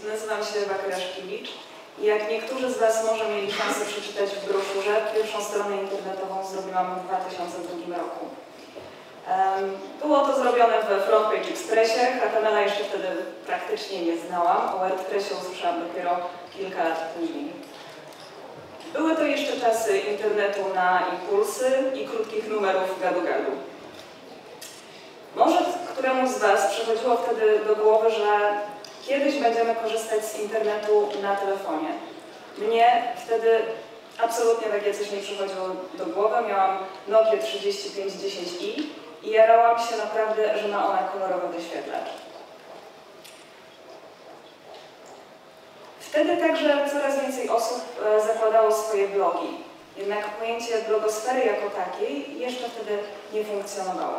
Nazywam się Ewa Kraszkiewicz i jak niektórzy z Was może mieli szansę przeczytać w broszurze, pierwszą stronę internetową zrobiłam w 2002 roku. Było to zrobione we Frontpage Expressie, HTML-a jeszcze wtedy praktycznie nie znałam, o WordPressie usłyszałam dopiero kilka lat później. Były to jeszcze czasy internetu na impulsy i krótkich numerów gadu-gadu. Może któremuś z Was przychodziło wtedy do głowy, że kiedyś będziemy korzystać z internetu na telefonie. Mnie wtedy absolutnie takie coś nie przychodziło do głowy. Miałam Nokia 3510i i jarałam się naprawdę, że ma ona kolorowy wyświetlacz. Wtedy także coraz więcej osób zakładało swoje blogi. Jednak pojęcie blogosfery jako takiej jeszcze wtedy nie funkcjonowało.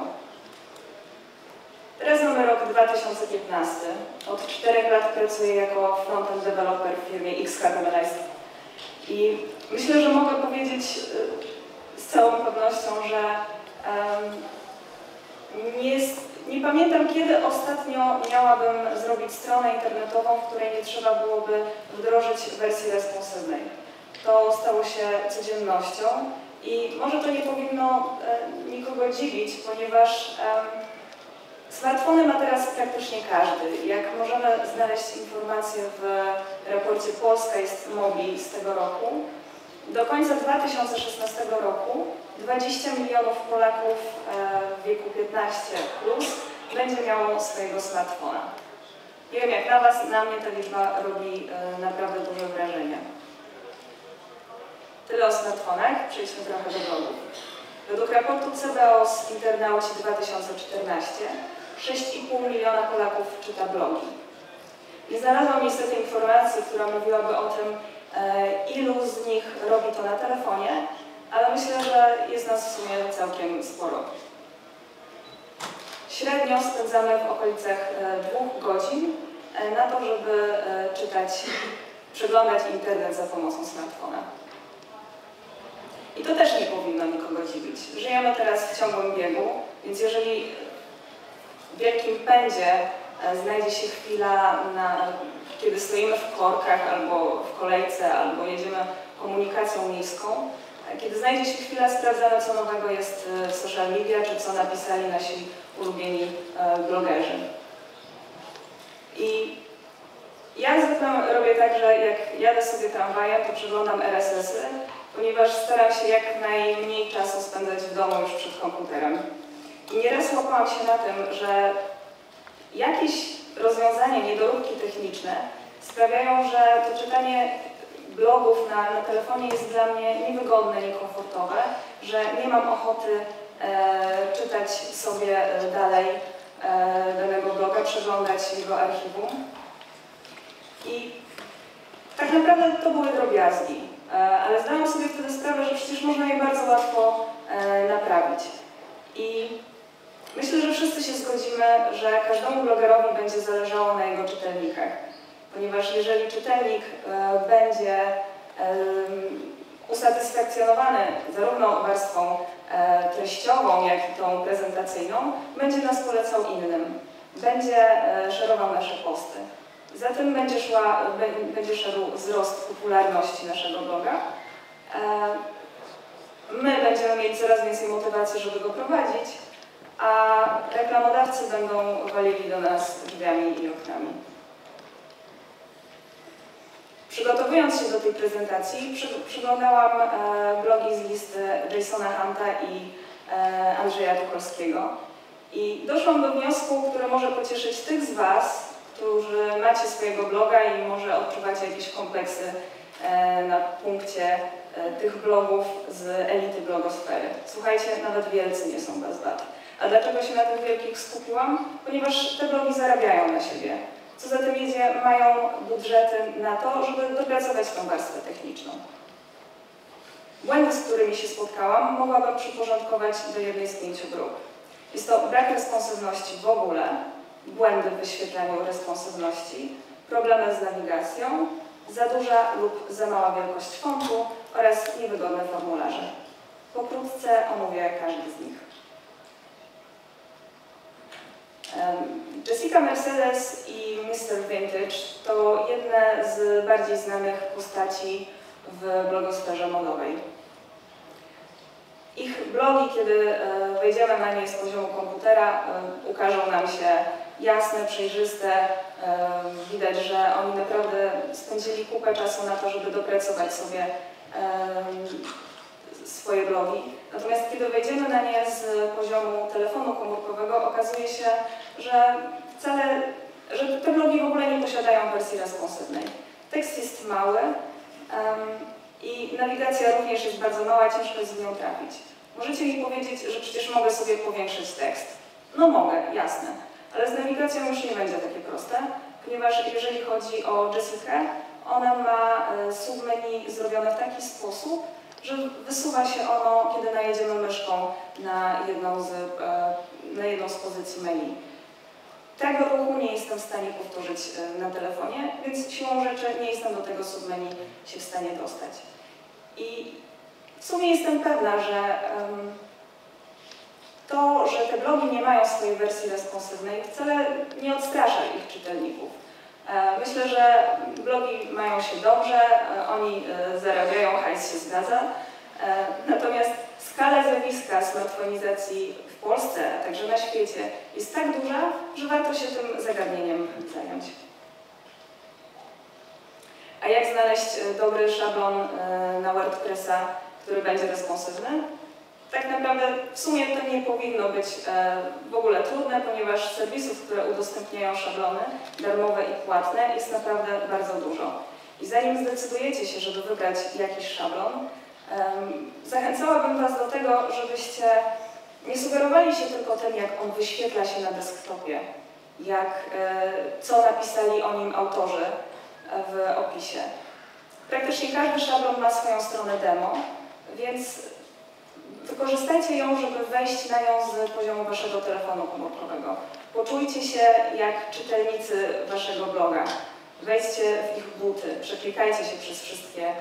Teraz mamy rok 2015. Od 4 lat pracuję jako frontend developer w firmie XHTMLize. I myślę, że mogę powiedzieć z całą pewnością, że nie pamiętam, kiedy ostatnio miałabym zrobić stronę internetową, w której nie trzeba byłoby wdrożyć wersji responsywnej. To stało się codziennością i może to nie powinno nikogo dziwić, ponieważ smartfony ma teraz praktycznie każdy. Jak możemy znaleźć informacje w raporcie Polska jest mobil z tego roku, do końca 2016 roku 20 milionów Polaków w wieku 15+ będzie miało swojego smartfona. Nie wiem jak na Was, na mnie ta liczba robi naprawdę duże wrażenie. Tyle o smartfonach, przejdźmy trochę do blogów. Według raportu CBOS Internauci 2014 6,5 miliona Polaków czyta blogi. Nie znalazłam niestety informacji, która mówiłaby o tym, ilu z nich robi to na telefonie, ale myślę, że jest nas w sumie całkiem sporo. Średnio spędzamy w okolicach 2 godzin na to, żeby przeglądać internet za pomocą smartfona. I to też nie powinno nikogo dziwić. Żyjemy teraz w ciągłym biegu, więc jeżeli w wielkim pędzie znajdzie się chwila, kiedy stoimy w korkach albo w kolejce, albo jedziemy komunikacją miejską, kiedy znajdzie się chwila, sprawdzamy, co nowego jest w social media, czy co napisali nasi ulubieni blogerzy. I ja zwykle robię tak, że jak jadę sobie tramwajem, to przeglądam RSS-y, ponieważ staram się jak najmniej czasu spędzać w domu już przed komputerem. I nieraz łapałam się na tym, że jakieś rozwiązania, niedoróbki techniczne sprawiają, że to czytanie blogów na telefonie jest dla mnie niewygodne, niekomfortowe, że nie mam ochoty czytać sobie dalej danego bloga, przeglądać jego archiwum. I tak naprawdę to były drobiazgi, ale zdałam sobie wtedy sprawę, że przecież można je bardzo łatwo naprawić. I myślę, że wszyscy się zgodzimy, że każdemu blogerowi będzie zależało na jego czytelnikach. Ponieważ jeżeli czytelnik będzie usatysfakcjonowany zarówno warstwą treściową, jak i tą prezentacyjną, będzie nas polecał innym. Będzie szerował nasze posty. Zatem będzie szedł wzrost popularności naszego bloga. My będziemy mieć coraz więcej motywacji, żeby go prowadzić, a reklamodawcy będą walili do nas drzwiami i oknami. Przygotowując się do tej prezentacji, przyglądałam blogi z listy Jasona Hunta i Andrzeja Tucholskiego i doszłam do wniosku, który może pocieszyć tych z Was, którzy macie swojego bloga i może odczuwacie jakieś kompleksy na punkcie tych blogów z elity blogosfery. Słuchajcie, nawet wielcy nie są bez wad. A dlaczego się na tych wielkich skupiłam? Ponieważ te blogi zarabiają na siebie. Co za tym idzie, mają budżety na to, żeby dopracować tą warstwę techniczną. Błędy, z którymi się spotkałam, mogłabym przyporządkować do jednej z 5 grup. Jest to brak responsywności w ogóle, błędy w wyświetlaniu responsywności, problemy z nawigacją, za duża lub za mała wielkość fontu oraz niewygodne formularze. Pokrótce omówię każdy z nich. Jessica Mercedes i Mr. Vintage to jedne z bardziej znanych postaci w blogosferze modowej. Ich blogi, kiedy wejdziemy na nie z poziomu komputera, ukażą nam się jasne, przejrzyste. Widać, że oni naprawdę spędzili kupę czasu na to, żeby dopracować sobie swoje blogi. Natomiast kiedy wejdziemy na nie z poziomu telefonu komórkowego, okazuje się, że te blogi w ogóle nie posiadają wersji responsywnej. Tekst jest mały i nawigacja również jest bardzo mała, ciężko jest w nią trafić. Możecie mi powiedzieć, że przecież mogę sobie powiększyć tekst. No mogę, jasne, ale z nawigacją już nie będzie takie proste, ponieważ jeżeli chodzi o Jessikę, ona ma submenu zrobione w taki sposób, że wysuwa się ono, kiedy najedziemy myszką na jedną z pozycji menu. Tego ruchu nie jestem w stanie powtórzyć na telefonie, więc siłą rzeczy nie jestem do tego submenu się w stanie dostać. I w sumie jestem pewna, że to, że te blogi nie mają swojej wersji responsywnej, wcale nie odstrasza ich czytelników. Myślę, że blogi mają się dobrze, oni zarabiają, hajs się zgadza. Natomiast skala zjawiska smartfonizacji w Polsce, a także na świecie jest tak duża, że warto się tym zagadnieniem zająć. A jak znaleźć dobry szablon na WordPressa, który będzie responsywny? Tak naprawdę w sumie to nie powinno być w ogóle trudne, ponieważ serwisów, które udostępniają szablony darmowe i płatne jest naprawdę bardzo dużo. I zanim zdecydujecie się, żeby wybrać jakiś szablon, zachęcałabym Was do tego, żebyście nie sugerowali się tylko tym, jak on wyświetla się na desktopie, co napisali o nim autorzy w opisie. Praktycznie każdy szablon ma swoją stronę demo, więc wykorzystajcie ją, żeby wejść na nią z poziomu Waszego telefonu komórkowego. Poczujcie się jak czytelnicy Waszego bloga. Wejdźcie w ich buty, przeklikajcie się przez wszystkie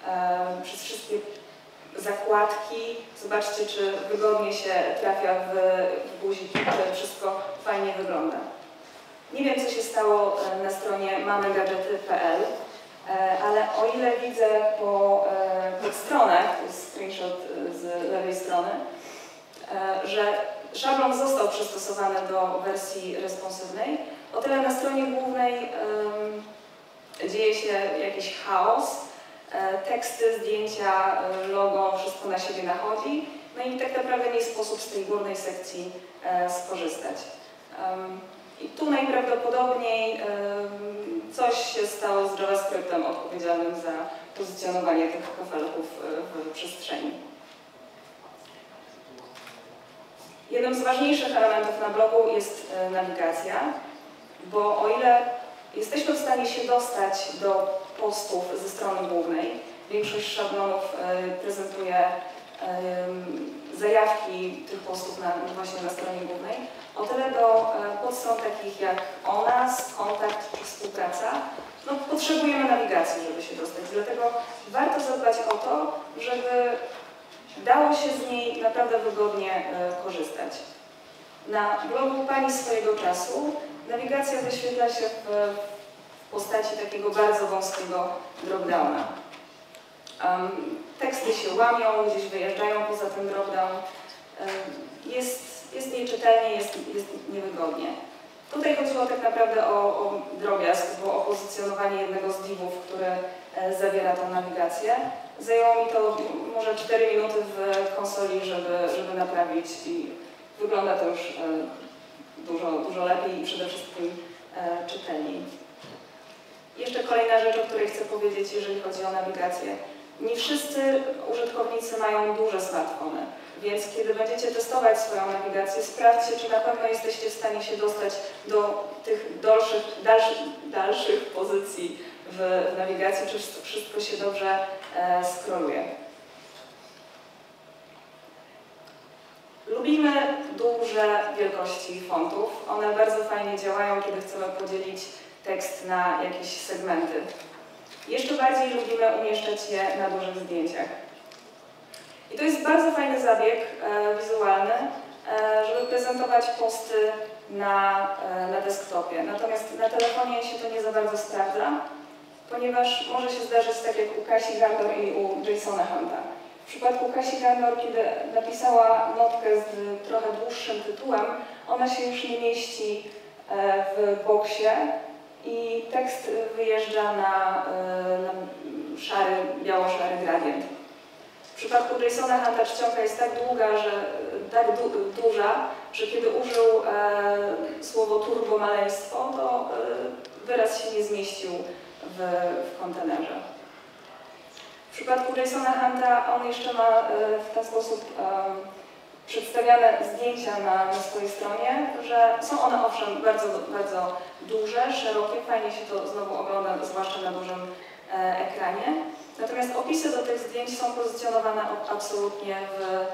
zakładki, zobaczcie, czy wygodnie się trafia w guziki, czy wszystko fajnie wygląda. Nie wiem, co się stało na stronie mamegadżety.pl, ale o ile widzę po stronach, to jest screenshot z lewej strony, że szablon został przystosowany do wersji responsywnej, o tyle na stronie głównej dzieje się jakiś chaos. Teksty, zdjęcia, logo, wszystko na siebie nachodzi, no i tak naprawdę nie sposób z tej górnej sekcji skorzystać. I tu najprawdopodobniej coś się stało z JavaScriptem odpowiedzialnym za pozycjonowanie tych kafelków w przestrzeni. Jednym z ważniejszych elementów na blogu jest nawigacja, bo o ile jesteśmy w stanie się dostać do postów ze strony głównej, większość szablonów prezentuje zajawki tych postów właśnie na stronie głównej, o tyle do podstron takich jak o nas, kontakt czy współpraca, no, potrzebujemy nawigacji, żeby się dostać. Dlatego warto zadbać o to, żeby dało się z niej naprawdę wygodnie korzystać. Na blogu Pani swojego czasu nawigacja wyświetla się w postaci takiego bardzo wąskiego dropdowna. Teksty się łamią, gdzieś wyjeżdżają poza ten dropdown. Jest nieczytelnie, jest niewygodnie. Tutaj chodziło tak naprawdę o drobiazg, bo o pozycjonowanie jednego z divów, który zawiera tą nawigację. Zajęło mi to może 4 minuty w konsoli, żeby naprawić i wygląda to już dużo lepiej i przede wszystkim czytelniej. Jeszcze kolejna rzecz, o której chcę powiedzieć, jeżeli chodzi o nawigację. Nie wszyscy użytkownicy mają duże smartfony, więc kiedy będziecie testować swoją nawigację, sprawdźcie, czy na pewno jesteście w stanie się dostać do tych dalszych pozycji w nawigacji, czy wszystko się dobrze scrolluje. Lubimy duże wielkości fontów. One bardzo fajnie działają, kiedy chcemy podzielić tekst na jakieś segmenty. Jeszcze bardziej lubimy umieszczać je na dużych zdjęciach. I to jest bardzo fajny zabieg wizualny, żeby prezentować posty na desktopie. Natomiast na telefonie się to nie za bardzo sprawdza, ponieważ może się zdarzyć tak jak u Kasi Gandor i u Jasona Hunta. W przypadku Kasi Gandor, kiedy napisała notkę z trochę dłuższym tytułem, ona się już nie mieści w boksie i tekst wyjeżdża na szary, biało-szary gradient. W przypadku Jasona Hunta czcionka jest tak długa, że tak duża, że kiedy użył słowo turbomaleństwo, to wyraz się nie zmieścił w kontenerze. W przypadku Jasona Hunta on jeszcze ma w ten sposób przedstawiane zdjęcia na swojej stronie, że są one owszem bardzo, bardzo duże, szerokie, fajnie się to znowu ogląda, zwłaszcza na dużym ekranie. Natomiast opisy do tych zdjęć są pozycjonowane absolutnie w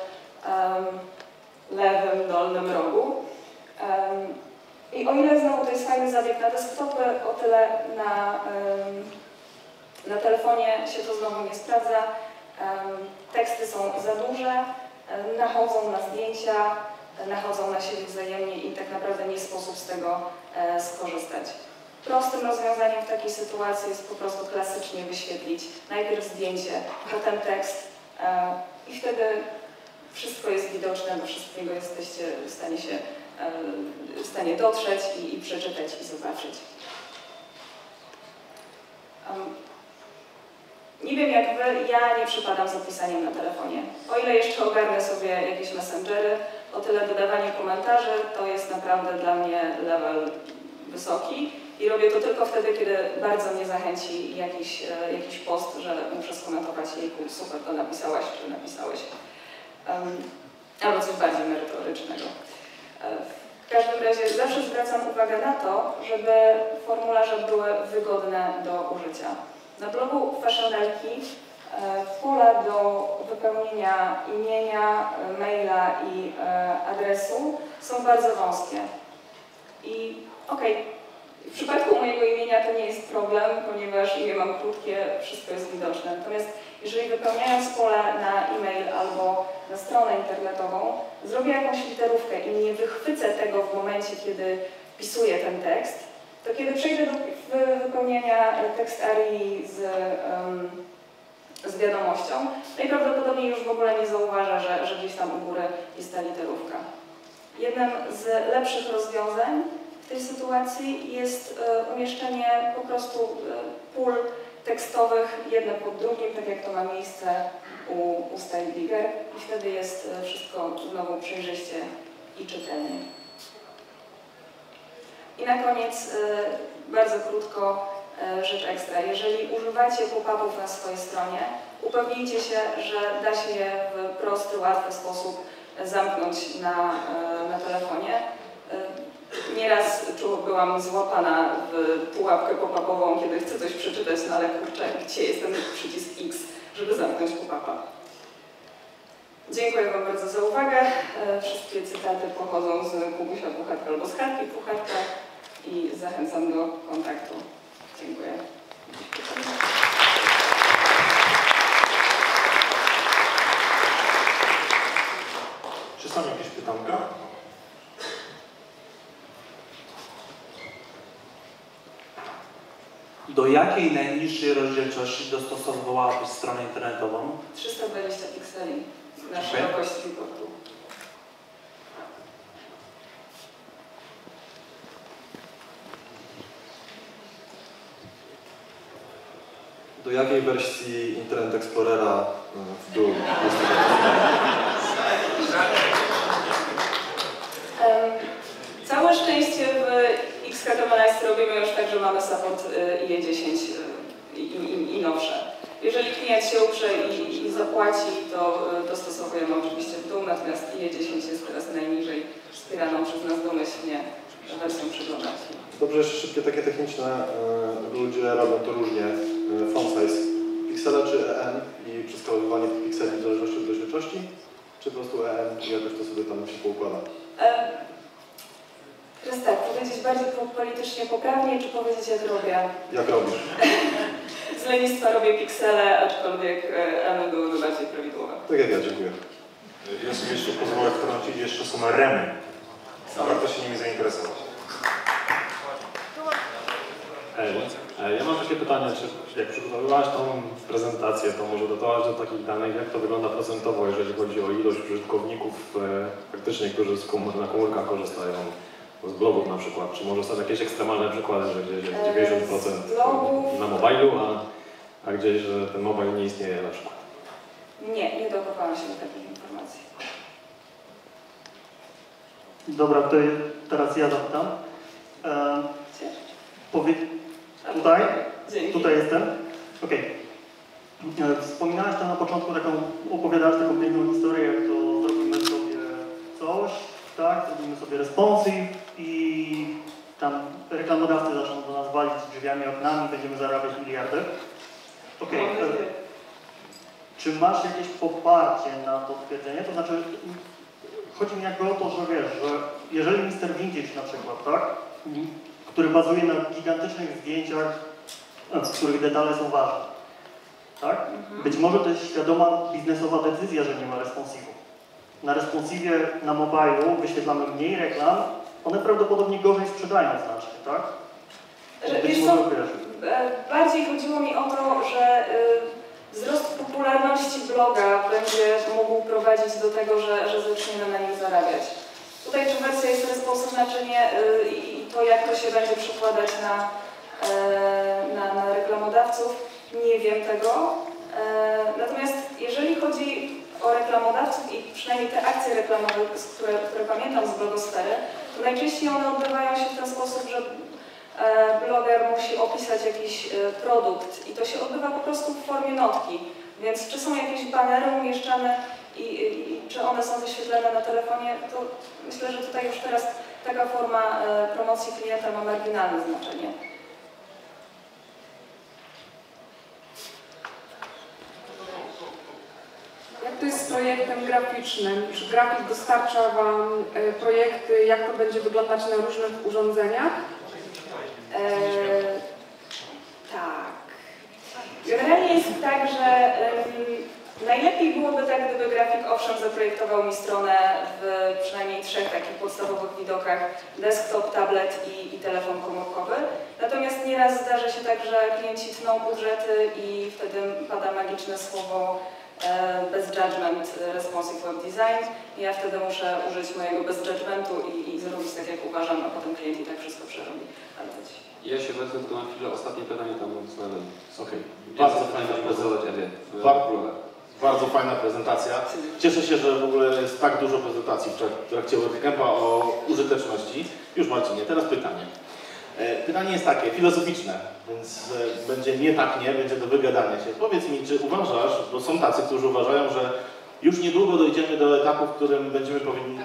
lewym, dolnym rogu. I o ile znowu to jest fajny zabieg na desktopy, o tyle na telefonie się to znowu nie sprawdza. Teksty są za duże, nachodzą na zdjęcia, nachodzą na siebie wzajemnie i tak naprawdę nie sposób z tego skorzystać. Prostym rozwiązaniem w takiej sytuacji jest po prostu klasycznie wyświetlić najpierw zdjęcie, potem tekst i wtedy wszystko jest widoczne, do wszystkiego jesteście w stanie dotrzeć i przeczytać i zobaczyć. Nie wiem jak wy, ja nie przypadam za pisaniem na telefonie. O ile jeszcze ogarnę sobie jakieś messengery, o tyle dodawanie komentarzy to jest naprawdę dla mnie level wysoki i robię to tylko wtedy, kiedy bardzo mnie zachęci jakiś post, że muszę skomentować jejku, super to napisałaś czy napisałeś. Albo coś bardziej merytorycznego. W każdym razie zawsze zwracam uwagę na to, żeby formularze były wygodne do użycia. Na blogu Fashionelki pola do wypełnienia imienia, maila i adresu są bardzo wąskie. I w przypadku mojego imienia to nie jest problem, ponieważ imię mam krótkie, wszystko jest widoczne. Natomiast jeżeli wypełniając pole na e-mail albo na stronę internetową, zrobię jakąś literówkę i nie wychwycę tego w momencie, kiedy wpisuję ten tekst, to kiedy przejdę do wypełnienia tekst arii z wiadomością, najprawdopodobniej już w ogóle nie zauważę, że gdzieś tam u góry jest ta literówka. Jednym z lepszych rozwiązań w tej sytuacji jest umieszczenie po prostu pól tekstowych jedne pod drugim, tak jak to ma miejsce u StyleBigger i wtedy jest wszystko znowu przejrzyście i czytelnie. I na koniec bardzo krótko rzecz ekstra. Jeżeli używacie pop-upów na swojej stronie, upewnijcie się, że da się je w prosty, łatwy sposób zamknąć na telefonie. Nieraz byłam złapana w pułapkę pop-upową, kiedy chcę coś przeczytać, no ale kurczę, gdzie jest ten przycisk X, żeby zamknąć pop-upa. Dziękuję wam bardzo za uwagę. Wszystkie cytaty pochodzą z Kubusia Puchatka albo z Chatki Puchatka i zachęcam do kontaktu. Dziękuję. Czy są jakieś pytanka? Do jakiej najniższej rozdzielczości dostosowywałabyś stronę internetową? 320 pikseli na szerokość reportu. Do jakiej wersji Internet Explorera w dół jest to? Całe szczęście w XHTML robimy już tak, że mamy support IE10 i nowsze. Jeżeli klient się uprze i zapłaci, to dostosowujemy oczywiście w dół, natomiast IE10 jest teraz najniżej wspieraną przez nas domyślnie wersją przeglądarki. Dobrze, jeszcze szybkie takie techniczne. Ludzie robią to różnie. Font size piksela czy EN i przeskalowywanie tych pikseli w zależności od rozdzielczości? Czy po prostu EN i jakoś to sobie tam się poukłada? Teraz tak, powiedzieć bardziej politycznie poprawnie, czy powiedzieć jak robię? Jak robisz? Z lenistwa robię piksele, aczkolwiek EN byłyby bardziej prawidłowe. Tak jak ja, dziękuję. Ja sobie jeszcze pozwolę wtrącić, jeszcze są remy. Warto się nimi zainteresować. Ja mam takie pytanie, czy jak przygotowywałaś tą prezentację, to może dodałaś do takich danych, jak to wygląda procentowo, jeżeli chodzi o ilość użytkowników faktycznie, którzy na komórkach korzystają z blogów na przykład, czy może są jakieś ekstremalne przykłady, że gdzieś jest 90% na mobilu, a gdzieś, że ten mobile nie istnieje na przykład? Nie dokopałam się do takich informacji. Dobra, to teraz ja zapytam. Tutaj? Dzięki. Tutaj jestem? Okej. Wspominałaś tam na początku opowiadałaś taką piękną historię, jak to zrobimy sobie coś, tak? Zrobimy sobie responsive i tam reklamodawcy zaczną do nas walić drzwiami, oknami, będziemy zarabiać miliardy. Okej. Czy masz jakieś poparcie na to twierdzenie? To znaczy, chodzi mi jakby o to, że wiesz, że jeżeli Mr. Vintage na przykład, tak? Który bazuje na gigantycznych zdjęciach, w których detale są ważne, tak? Być może to jest świadoma biznesowa decyzja, że nie ma responsive'u. Na responsive'ie na mobilu wyświetlamy mniej reklam, one prawdopodobnie gorzej sprzedają znacznie, tak? Wiesz co, bardziej chodziło mi o to, że wzrost popularności bloga będzie mógł prowadzić do tego, że zaczniemy na nim zarabiać. Tutaj czy wersja jest responsywna, czy nie i to jak to się będzie przekładać na reklamodawców, nie wiem tego. Natomiast jeżeli chodzi o reklamodawców i przynajmniej te akcje reklamowe, które pamiętam z blogosfery, to najczęściej one odbywają się w ten sposób, że bloger musi opisać jakiś produkt i to się odbywa po prostu w formie notki. Więc czy są jakieś banery umieszczane i czy one są wyświetlane na telefonie, to myślę, że tutaj już teraz taka forma promocji klienta ma marginalne znaczenie. Jak to jest z projektem graficznym? Czy grafik dostarcza Wam projekty, jak to będzie wyglądać na różnych urządzeniach? Tak. Generalnie jest tak, że najlepiej byłoby tak, gdyby grafik owszem zaprojektował mi stronę w przynajmniej 3 takich podstawowych widokach: desktop, tablet i telefon komórkowy. Natomiast nieraz zdarza się tak, że klienci tną budżety i wtedy pada magiczne słowo bez judgment responsive web design. I ja wtedy muszę użyć mojego bez judgmentu i zrobić tak, jak uważam, a potem klient i tak wszystko przerobi. Ale to ci... Ja się wezmę tylko na chwilę, ostatnie pytanie tam względem. Okej. Bardzo fajna prezentacja. Bardzo fajna prezentacja. Cieszę się, że w ogóle jest tak dużo prezentacji w trakcie WordCampa o użyteczności. Już Marcinie, teraz pytanie. Pytanie jest takie, filozoficzne, więc będzie nie tak nie, będzie do wygadania się. Powiedz mi, czy uważasz, bo są tacy, którzy uważają, że już niedługo dojdziemy do etapu, w którym będziemy powinni...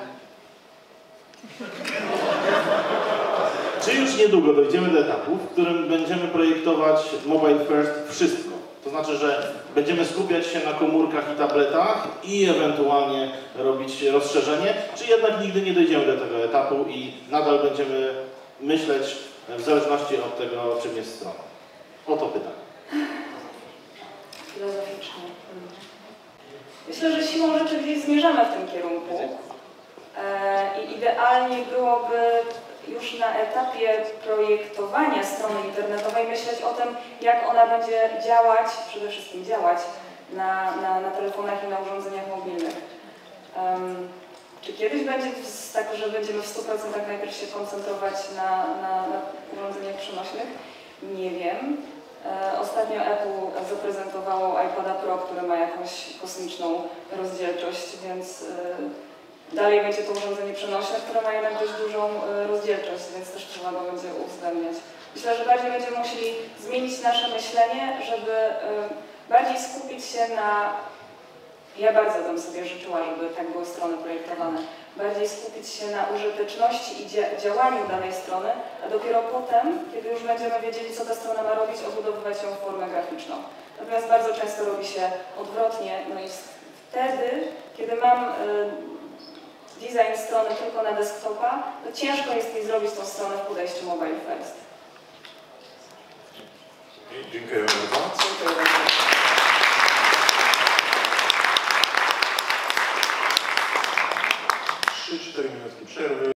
Czy już niedługo dojdziemy do etapu, w którym będziemy projektować mobile first wszystko? To znaczy, że będziemy skupiać się na komórkach i tabletach i ewentualnie robić rozszerzenie, czy jednak nigdy nie dojdziemy do tego etapu i nadal będziemy myśleć w zależności od tego, czym jest strona? O to pytanie. Filozoficznie. Myślę, że siłą rzeczy gdzieś zmierzamy w tym kierunku i idealnie byłoby już na etapie projektowania strony internetowej myśleć o tym, jak ona będzie działać, przede wszystkim działać na telefonach i na urządzeniach mobilnych. Czy kiedyś będzie tak, że będziemy w 100% najpierw się koncentrować na urządzeniach przenośnych? Nie wiem. Ostatnio Apple zaprezentowało iPada Pro, który ma jakąś kosmiczną rozdzielczość, więc dalej będzie to urządzenie przenośne, które ma jednak dość dużą rozdzielczość, więc też trzeba go będzie uwzględniać. Myślę, że bardziej będziemy musieli zmienić nasze myślenie, żeby bardziej skupić się na... Ja bardzo bym sobie życzyła, żeby tak były strony projektowane. Bardziej skupić się na użyteczności i działaniu danej strony, a dopiero potem, kiedy już będziemy wiedzieli, co ta strona ma robić, odbudowywać ją w formę graficzną. Natomiast bardzo często robi się odwrotnie, no i wtedy, kiedy mam design strony tylko na desktopa, to ciężko jest mi zrobić tą stronę w podejściu mobile first. Dziękuję bardzo. Dziękuję bardzo. 3-4 minutki przerwy.